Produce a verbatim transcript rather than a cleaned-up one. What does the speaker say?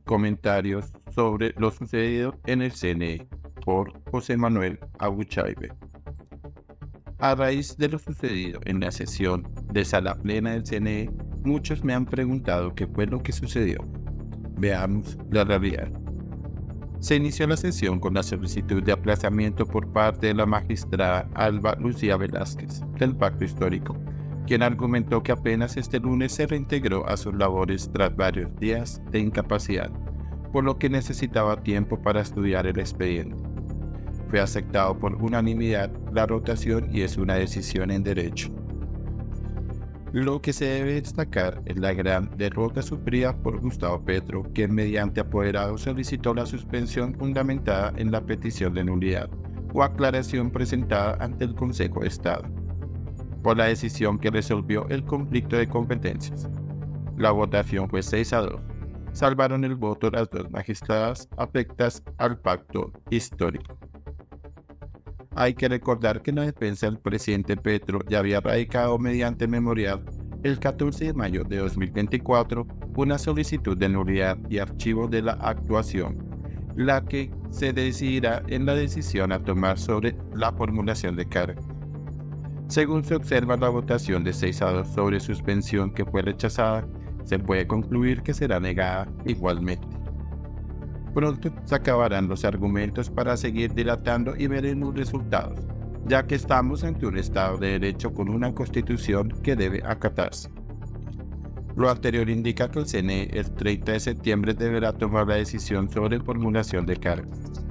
Comentarios sobre lo sucedido en el C N E por José Manuel Abuchaibe. A raíz de lo sucedido en la sesión de sala plena del C N E, muchos me han preguntado qué fue lo que sucedió. Veamos la realidad. Se inició la sesión con la solicitud de aplazamiento por parte de la magistrada Alba Lucía Velázquez del Pacto Histórico, quien argumentó que apenas este lunes se reintegró a sus labores tras varios días de incapacidad, por lo que necesitaba tiempo para estudiar el expediente. Fue aceptado por unanimidad la rotación y es una decisión en derecho. Lo que se debe destacar es la gran derrota sufrida por Gustavo Petro, quien mediante apoderado solicitó la suspensión fundamentada en la petición de nulidad o aclaración presentada ante el Consejo de Estado, por la decisión que resolvió el conflicto de competencias. La votación fue seis a dos. Salvaron el voto las dos magistradas afectas al pacto histórico. Hay que recordar que la defensa del presidente Petro ya había radicado mediante memorial el catorce de mayo de dos mil veinticuatro una solicitud de nulidad y archivo de la actuación, la que se decidirá en la decisión a tomar sobre la formulación de cargos. Según se observa la votación de seis a dos sobre suspensión que fue rechazada, se puede concluir que será negada igualmente. Pronto se acabarán los argumentos para seguir dilatando y veremos resultados, ya que estamos ante un Estado de Derecho con una Constitución que debe acatarse. Lo anterior indica que el C N E el treinta de septiembre deberá tomar la decisión sobre formulación de cargos.